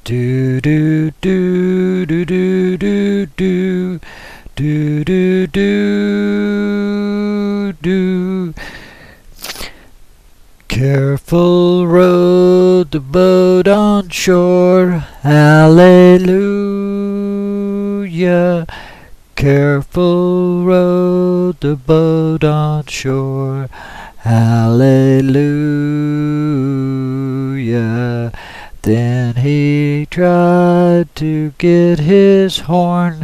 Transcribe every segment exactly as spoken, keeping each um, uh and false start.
Do do do do do do do do do do do. Careful rowed the boat on shore, hallelujah. Careful rowed the boat on shore, hallelujah. Then he tried to get his horn,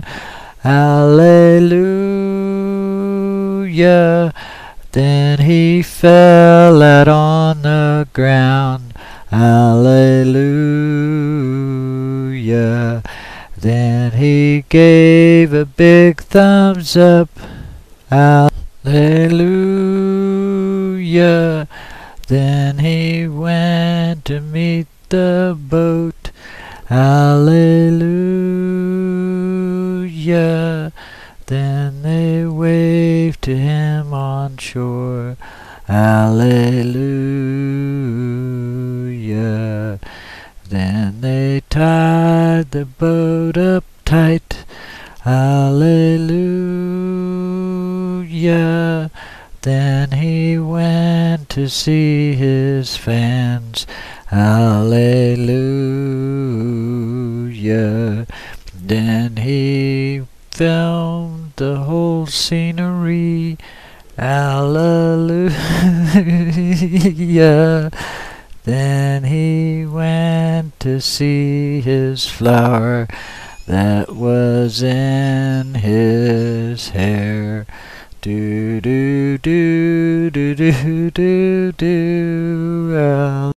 hallelujah. Then he fell out on the ground, hallelujah. Then he gave a big thumbs up, hallelujah. Then he went to meet the boat, hallelujah. Then they waved to him on shore, hallelujah. Then they tied the boat up tight, hallelujah. Then he went to see his fans, hallelujah. Then he filmed the whole scenery, hallelujah. Then he went to see his flower that was in his hair. Do do do do do do do.